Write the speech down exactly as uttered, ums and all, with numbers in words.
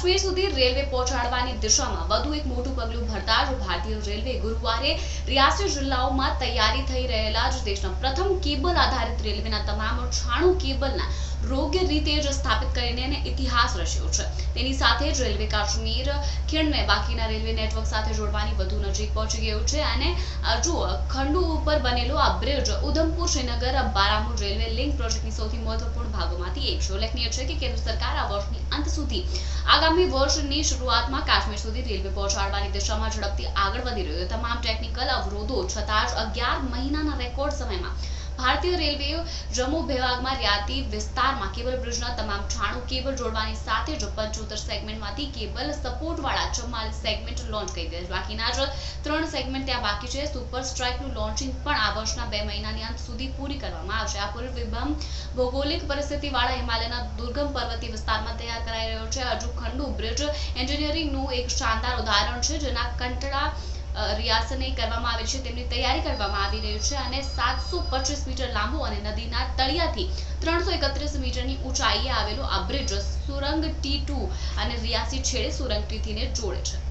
કાશ્મીર સુધી રેલવે પહોંચાડવાની દિશામાં વધુ એક મોટું પગલું ભરતા જ ભારતીય રેલવે ગુરુવારે રિયાસી જિલ્લાઓમાં તૈયારી થઈ રહેલા જ દેશના પ્રથમ કેબલ આધારિત રેલવેના તમામ છાણું કેબલના યોગ્ય રીતે જ સ્થાપિત કરીને ઇતિહાસ રચ્યો છે। તેની સાથે જ રેલવે કાશ્મીર ખીણને બાકીના રેલવે નેટવર્ક સાથે જોડવાની વધુ નજીક પહોંચી ગયું છે અને જો ખંડુ ઉપર બનેલો આ bridge Udhampur Srinagar Baramulla railway link પ્રોજેક્ટની સૌથી મહત્વપૂર્ણ ભાગોમાંથી એક છે। ઉલ્લેખનીય છે કે કેન્દ્ર સરકાર આ વર્ષની અંત સુધી આગામી વર્ષની શરૂઆતમાં કાશ્મીર સુધી રેલવે પહોંચાડવાની દિશામાં ઝડપથી આગળ વધી રહ્યો છે। તમામ ટેકનિકલ અવરોધો છતાં જ અગિયાર મહિનાના રેકોર્ડ સમયમાં ભારતીય રેલવે જમ્મુ વિભાગમાં રિયાતી વિસ્તારમાં કેબલ બ્રિજના તમામ છાણું કેબલ જોડવાની સાથે જ પંચોતેર સેગમેન્ટમાંથી કેબલ સપોર્ટવાળા ચુમ્માલીસ સેગમેન્ટ લોન્ચ કરી દીધા। બાકીના જ ત્રણ સેગમેન્ટ ત્યાં બાકી છે। સુપર સ્ટ્રાઇકનું લોન્ચિંગ પણ આ વર્ષના બે મહિનાની અંત સુધી પૂરી કરવામાં આવશે। આ પૂર્વ વિભમ ભૌગોલિક પરિસ્થિતિવાળા હિમાલયના દુર્ગમ પર્વતીય વિસ્તારમાં તૈયાર કરાઈ રહ્યો છે। હજુ ખંડુ બ્રિજ એન્જિનિયરિંગનું એક શાનદાર ઉદાહરણ છે જેના કંટડા રિયાસને કરવામાં આવેલ છે તેમની તૈયારી કરવામાં આવી રહી છે અને સાતસો પચીસ મીટર લાંબો અને નદીના તળિયાથી ત્રણસો એકત્રીસ મીટરની ઊંચાઈએ આવેલો આ બ્રિજ સુરંગ ટી ટુ અને રિયાસી છેડે સુરંગ ટી થ્રી ને જોડે છે।